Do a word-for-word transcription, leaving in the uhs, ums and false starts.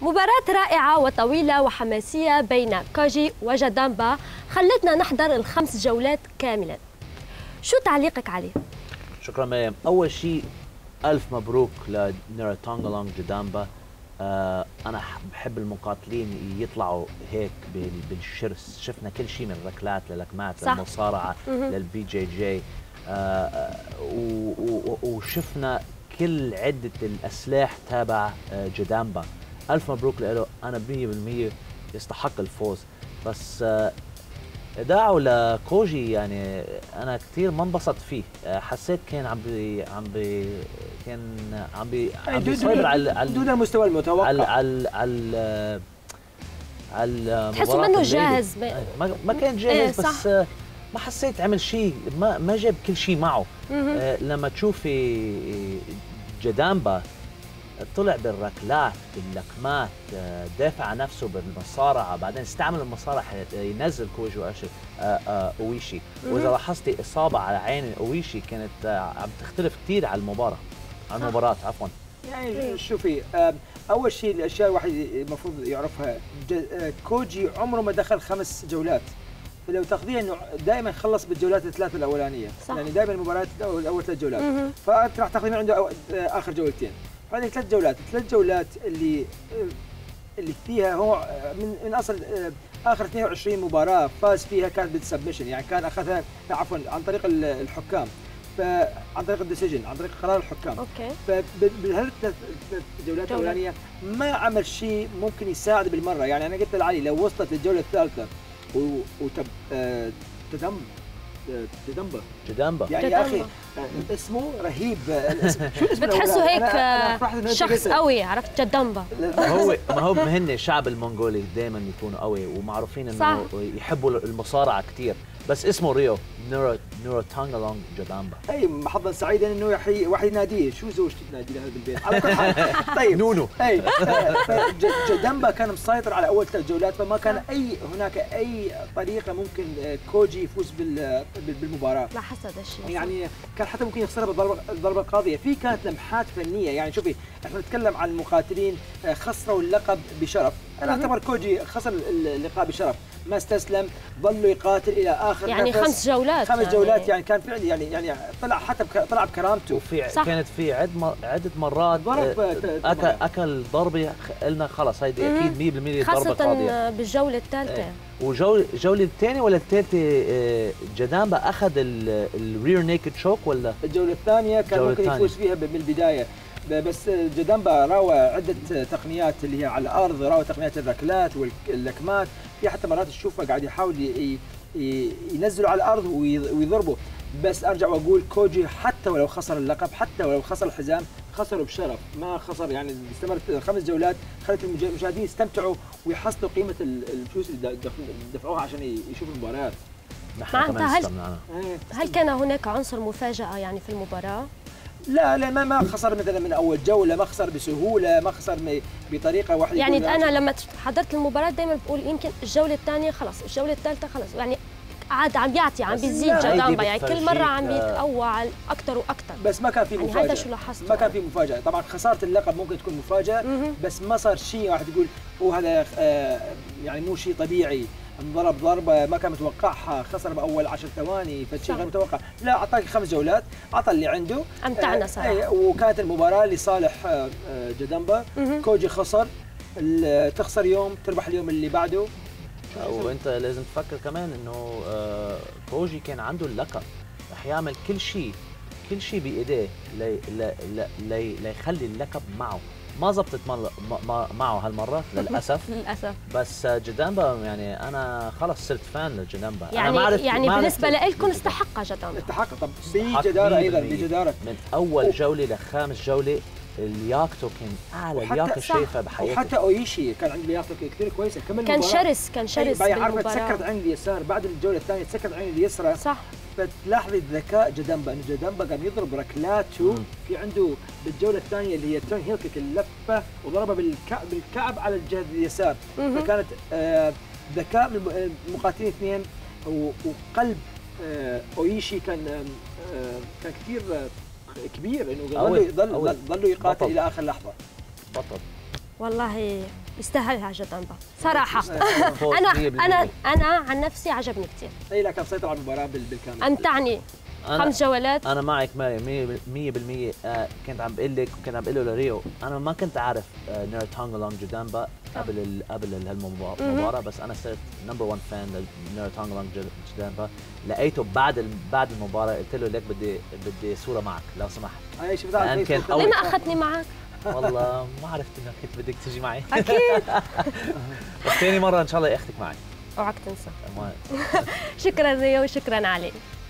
مباراة رائعة وطويلة وحماسية بين كوجي وجدامبا خلتنا نحضر الخمس جولات كاملا. شو تعليقك عليه؟ شكرا مريم. أول شيء ألف مبروك لنيراتونغالونغ جدامبا. آه أنا بحب المقاتلين يطلعوا هيك بالشرس، شفنا كل شيء من ركلات للكمات للمصارعة للبي جي جي، آه وشفنا كل عدة الأسلاح تابع جدامبا. ألف مبروك له، أنا مية بالمية يستحق الفوز. بس إداعه لكوجي يعني أنا كثير ما انبسطت فيه، حسيت كان عم بي عم بي كان عم بي عم بيسيطر على دون المستوى المتوقع على على على على تحسوا منه جاهز؟ ما, ما كان جاهز. إيه بس ما حسيت عمل شيء، ما ما جاب كل شيء معه. آه لما تشوفي جدامبا طلع بالركلات باللكمات، دافع عن نفسه بالمصارعه، بعدين استعمل المصارعه ينزل كوجي اويشي. واذا لاحظتي اصابه على عين اويشي كانت عم تختلف كثير على المباراه عن المباراه عفوا. يعني شوفي، اول شيء الاشياء الواحد المفروض يعرفها، كوجي عمره ما دخل خمس جولات، فلو تاخذيها انه دائما خلص بالجولات الثلاثه الاولانيه، صح. يعني دائما المباريات اول ثلاث جولات، فانت راح تاخذي من عنده اخر جولتين. هذه ثلاث جولات، ثلاث جولات اللي اللي فيها هو من من اصل اخر اثنين وعشرين مباراه فاز فيها كانت بالسبمشن، يعني كان اخذها عفوا عن طريق الحكام، فعن طريق الديسيجن، عن طريق قرار الحكام. اوكي. فبهالثلاث جولات الاولانيه ما عمل شيء ممكن يساعد بالمره. يعني انا قلت لعلي لو وصلت للجوله الثالثه وتب تدم جدامبا جدامبا يعني يا اخي اسمه رهيب. الاسم شو اسمه؟ بتحسه هيك أنا أنا شخص قوي، عرفت؟ جدامبا هو ما هو هن الشعب المنغولي دائما يكونوا قوي ومعروفين انه يحبوا المصارعه كثير، بس اسمه ريو نيراتونغالونغ جدامبا. اي حظا سعيدا انه يحيي واحد يناديه. شو زوجتي تنادي لهذا بالبيت على كل حال. طيب نونو. اي جدامبا كان مسيطر على اول ثلاث جولات، فما كان اي هناك اي طريقه ممكن كوجي يفوز بالمباراه. لاحظت هذا الشيء يعني كان حتى ممكن يخسرها بالضربه الضربه القاضيه. في كانت لمحات فنيه. يعني شوفي احنا نتكلم عن المقاتلين خسروا اللقب بشرف، انا اعتبر كوجي خسر اللقب بشرف، ما استسلم، ظل يقاتل الى اخر يعني نفس. خمس جولات خمس يعني جولات يعني كان فعلي يعني يعني طلع حتى بك طلع بكرامته. وفي كانت في عد مر عده مرات ضرب اكل اكل ضربه قلنا خلص هيدي اكيد مية بالمية ضربه قاضيه، خاصه بالجوله الثالثه. وجوله الجوله الثانيه ولا الثالثه جدامبا اخذ الرير نيكد شوك ولا الجوله الثانيه كان ممكن يفوز فيها من البدايه، بس جدامبا راوى عده تقنيات اللي هي على الارض، راوى تقنيات الركلات واللكمات. في حتى مرات تشوفه قاعد يحاول ينزله على الارض ويضربه. بس ارجع واقول كوجي حتى ولو خسر اللقب، حتى ولو خسر الحزام، خسروا بشرف، ما خسر. يعني استمرت خمس جولات خلت المشاهدين يستمتعوا ويحصلوا قيمه الفلوس اللي دفعوها عشان يشوفوا المباريات. نحن كمان هل, هل كان هناك عنصر مفاجأة يعني في المباراة؟ لا لا ما ما خسر مثلا من اول جوله، ما خسر بسهوله، ما خسر بطريقه واحده. يعني انا لما حضرت المباراه دايما بقول يمكن الجوله الثانيه خلص، الجوله الثالثه خلص، يعني عاد عم بيعطي عم بيزيد جدامبا، يعني كل مره عم بيتقوى اكثر واكثر. بس ما كان في مفاجاه. يعني هذا شو لاحظته، ما كان في مفاجاه. طبعا خساره اللقب ممكن تكون مفاجاه، بس ما صار شيء واحد يقول هو هذا آه يعني مو شيء طبيعي، انضرب ضربه ما كان متوقعها، خسر باول عشر ثواني، فشيء غير متوقع. لا اعطاك خمس جولات، اعطى اللي عنده، امتعنا صراحه. آه وكانت المباراه لصالح آه جدامبا. كوجي خسر، تخسر يوم تربح اليوم اللي بعده. وانت لازم تفكر كمان انه آه كوجي كان عنده اللقب، رح يعمل كل شيء كل شيء بايديه لي لي لي ليخلي اللقب معه. ما زبطت معه هالمره للاسف. للاسف. بس جدامبا يعني انا خلص صرت فان لجدامبا. يعني أنا ما عرفت يعني ما بالنسبه لكم استحق جدامبا. استحق طب بجداره، ايضا بجداره. من اول جوله لخامس جوله لياقته كان اعلى لياقه شايفها بحياتي. وحتى اويشي كان عنده لياقته كثير كويسه كمان. كان شرس كان شرس بالمباراه. تسكرت عين اليسار بعد الجوله الثانيه، تسكرت عين اليسرى. صح. فتلاحظي ذكاء جدامبا، انه جدامبا قام يضرب ركلاته. في عنده بالجوله الثانيه اللي هي تون هيل كيك، اللفه وضربها بالكعب بالكعب على الجهه اليسار. فكانت آه ذكاء من المقاتلين اثنين، وقلب آه اويشي كان آه كان كثير آه كبير، انه ظلوا ظل ظلوا يقاتل الى اخر لحظه. بطل. والله يستاهلها جدامبا صراحه. انا انا انا عن نفسي عجبني كثير. اي لا كان مسيطر على المباراه بالكامل، امتعني. خمس جولات. انا معك مريم مية بالمية. آه كنت عم بقول لك وكنت عم بقول له لريو انا ما كنت اعرف آه نيرتونغلونغ جدامبا قبل ال قبل هالمباراه، بس انا صرت نمبر واحد فان لنيرتونغلونغ جدامبا. لقيته بعد بعد المباراه قلت له لك بدي بدي صوره معك لو سمحت. اي شو بتعرف ليه ما اخذتني معك؟ والله ما عرفت انك كنت بدك تجي معي. اكيد. بس ثاني مره ان شاء الله اخذك معي. اوعك تنسى. شكرا ريو وشكرا علي.